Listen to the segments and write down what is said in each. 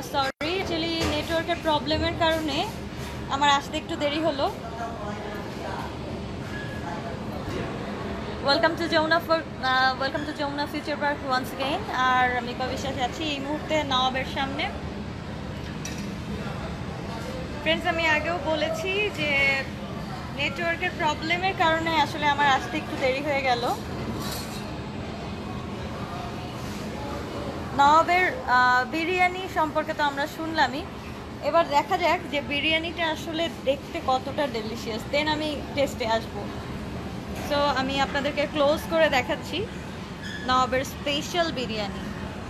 Sorry, actually নেটওয়ার্কের প্রবলেমের কারণে আমার আসতে একটু দেরি হলো। Welcome to Jamuna Future Park once again. আর আমি বিশ্বাস আছি এই মুহূর্তে নওয়াবের সামনে। ফ্রেন্ডস, আমি আগেও বলেছি যে নেটওয়ার্কের প্রবলেমের কারণে আসলে আমার আসতে একটু দেরি হয়ে গেল। নওয়াবের বিরিয়ানি সম্পর্কে তো আমরা শুনলামই, এবার দেখা যাক যে বিরিয়ানিটা আসলে দেখতে কতটা ডেলিশিয়াস, দেন আমি টেস্টে আসবো। সো আমি আপনাদেরকে ক্লোজ করে দেখাচ্ছি নওয়াবের special biryani.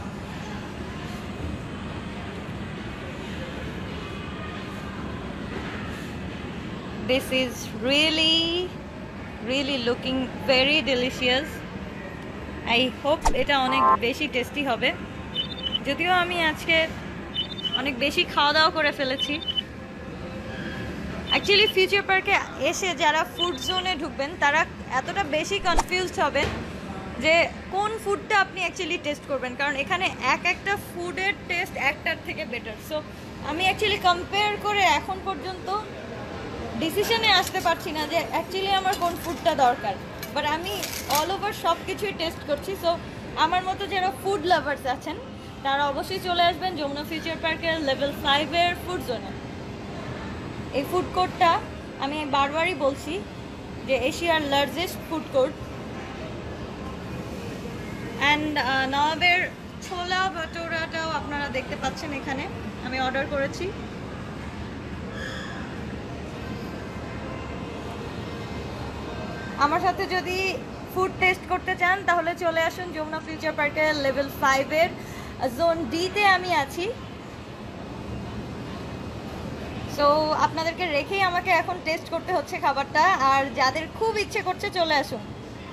This is really looking very delicious. I hope এটা অনেক বেশি টেস্টি হবে, যদিও আমি আজকে অনেক বেশি খাওয়া দাওয়া করে ফেলেছি। অ্যাকচুয়ালি ফিউচার পার্কে এসে যারা ফুড জোনে ঢুকবেন তারা এতটা বেশি কনফিউজড হবেন যে কোন ফুডটা আপনি অ্যাকচুয়ালি টেস্ট করবেন, কারণ এখানে একটা ফুডের টেস্ট একটার থেকে বেটার। সো আমি অ্যাকচুয়ালি কম্পেয়ার করে এখন পর্যন্ত ডিসিশনে আসতে পারছি না যে অ্যাকচুয়ালি আমার কোন ফুডটা দরকার, বাট আমি অল ওভার সব কিছুই টেস্ট করছি। সো আমার মতো যারা ফুড লাভার্স আছেন তারা অবশ্যই চলে আসবেন যমুনা ফিউচার পার্কের লেভেল 5-এর ফুড জোনে। এই ফুড কোর্টটা আমি বারবারই বলছি যে এশিয়ার লার্জেস্ট ফুড কোর্ট। অ্যান্ড নওয়াবের ছোলা ভটোরাটাও আপনারা দেখতে পাচ্ছেন এখানে, আমি অর্ডার করেছি। আমার সাথে যদি ফুড টেস্ট করতে চান তাহলে চলে আসুন যমুনা ফিউচার পার্কের লেভেল 5-এর জোন ডিতে আমি আছি। সো আপনাদেরকে রেখেই আমাকে এখন টেস্ট করতে হচ্ছে খাবারটা, আর যাদের খুব ইচ্ছে করছে চলে আসুন।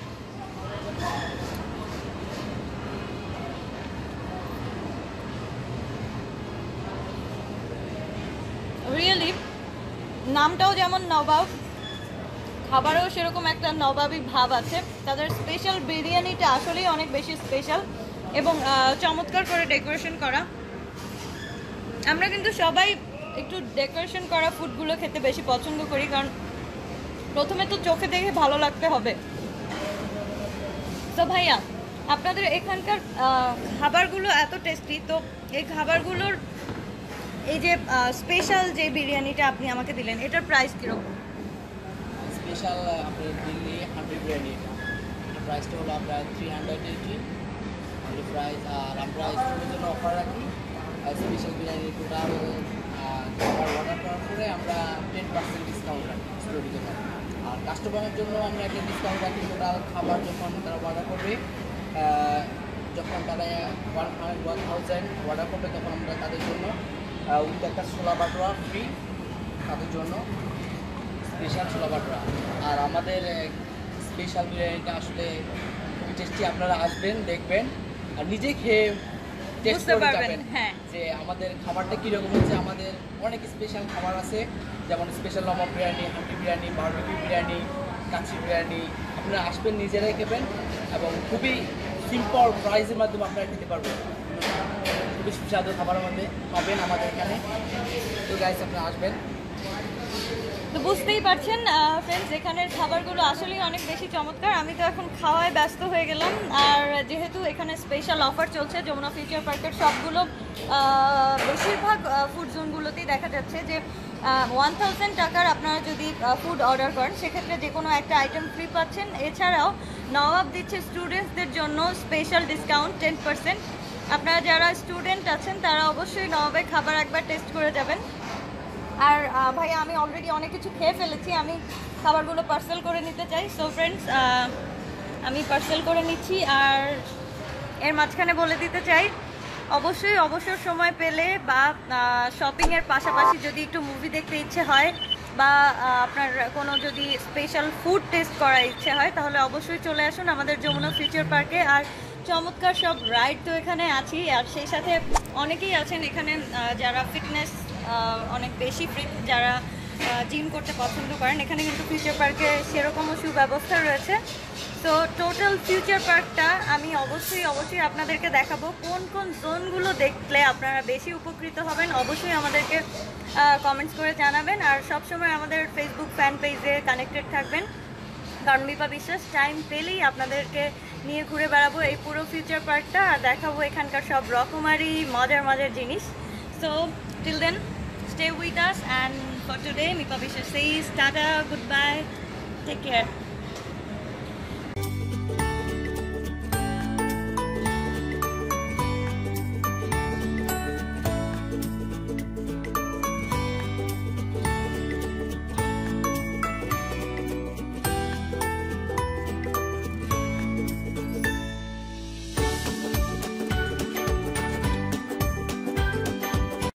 রিয়েলি নামটাও যেমন নবাব, খাবারেও সেরকম একটা নবাবী ভাব আছে। তাদের স্পেশাল বিরিয়ানিটা আসলেই অনেক বেশি স্পেশাল এবং চমৎকার করে ডেকোরেশন করা। আমরা কিন্তু সবাই একটু ডেকোরেশন করা ফুডগুলো খেতে বেশি পছন্দ করি, কারণ প্রথমে তো চোখে দেখে ভালো লাগতে হবে। তো ভাইয়া, আপনাদের এখানকার খাবারগুলো এত টেস্টি, তো এই খাবারগুলোর এই যে স্পেশাল যে বিরিয়ানিটা আপনি আমাকে দিলেন এটার প্রাইস কীরকম? স্পেশাল আপনার দিল্লি হান্ডি বিরিয়ানি, প্রাইসটা হলো আপনার 380 অনলি প্রাইস। আর আমরা স্টুডেন্টের জন্য অফার রাখি স্পেশাল বিরিয়ানি টোটাল খাবার অর্ডার করার পরে আমরা 10% ডিসকাউন্ট রাখি স্টুডেন্টের জন্য। আর কাস্টমারের জন্য আমরা একটা ডিসকাউন্ট রাখি টোটাল খাবার যখন তারা অর্ডার করবে, যখন তারা 1000 অর্ডার করবে তখন আমরা তাদের জন্য উইথ একটা ছোলা বাটোয়া ফ্রি, তাদের জন্য স্পেশাল ছোলা বাটোয়া। আর আমাদের স্পেশাল বিরিয়ানিটা আসলে খুবই টেস্টি, আপনারা আসবেন দেখবেন আর নিজে খেয়ে টেস্ট করে যাবেন যে আমাদের খাবারটা কীরকম হচ্ছে। আমাদের অনেক স্পেশাল খাবার আছে, যেমন স্পেশাল লম্বা বিরিয়ানি, হান্ডি বিরিয়ানি, বারবিকিউ বিরিয়ানি, কাচ্চি বিরিয়ানি। আপনারা আসবেন নিজেরাই খেবেন এবং খুবই সিম্পল প্রাইসের মাধ্যমে আপনারা খেতে পারবেন। খুবই সুস্বাদু খাবারের মধ্যে পাবেন আমাদের এখানে। তো গাইস, আপনারা আসবেন। তো বুঝতেই পারছেন ফ্রেন্ডস, এখানের খাবারগুলো আসলেই অনেক বেশি চমৎকার। আমি তো এখন খাওয়ায় ব্যস্ত হয়ে গেলাম, আর যেহেতু এখানে স্পেশাল অফার চলছে যমুনা ফিউচার পার্কের সবগুলো বেশিরভাগ ফুড জোনগুলোতেই দেখা যাচ্ছে যে 1000 টাকার আপনারা যদি ফুড অর্ডার করেন সেক্ষেত্রে যে কোনো একটা আইটেম ফ্রি পাচ্ছেন। এছাড়াও নওয়াব দিচ্ছে স্টুডেন্টসদের জন্য স্পেশাল ডিসকাউন্ট 10%। আপনারা যারা স্টুডেন্ট আছেন তারা অবশ্যই নওয়াবের খাবার একবার টেস্ট করে যাবেন। আর ভাইয়া, আমি অলরেডি অনেক কিছু খেয়ে ফেলেছি, আমি খাবারগুলো পার্সেল করে নিতে চাই। সো ফ্রেন্ডস, আমি পার্সেল করে নিচ্ছি। আর এর মাঝখানে বলে দিতে চাই, অবশ্যই অবসর সময় পেলে বা শপিংয়ের পাশাপাশি যদি একটু মুভি দেখতে ইচ্ছে হয় বা আপনার কোনো যদি স্পেশাল ফুড টেস্ট করার ইচ্ছে হয় তাহলে অবশ্যই চলে আসুন আমাদের যমুনা ফিউচার পার্কে। আর চমৎকার সব রাইড তো এখানে আছি, আর সেই সাথে অনেকেই আছেন এখানে যারা ফিটনেস অনেক বেশি ফিট, যারা জিম করতে পছন্দ করেন। এখানে কিন্তু ফিউচার পার্কে সেরকমও সুব্যবস্থা রয়েছে। তো টোটাল ফিউচার পার্কটা আমি অবশ্যই আপনাদেরকে দেখাবো। কোন কোন জোনগুলো দেখলে আপনারা বেশি উপকৃত হবেন অবশ্যই আমাদেরকে কমেন্টস করে জানাবেন। আর সবসময় আমাদের ফেসবুক ফ্যান পেজে কানেক্টেড থাকবেন, কারণ মিপা বিশ্বাস টাইম পেলেই আপনাদেরকে নিয়ে ঘুরে বেড়াবো এই পুরো ফিউচার পার্কটা, আর দেখাবো এখানকার সব রকমারি মজার জিনিস। So till then stay with us, and for today Mipa বিশ্বাস says tata, goodbye, take care.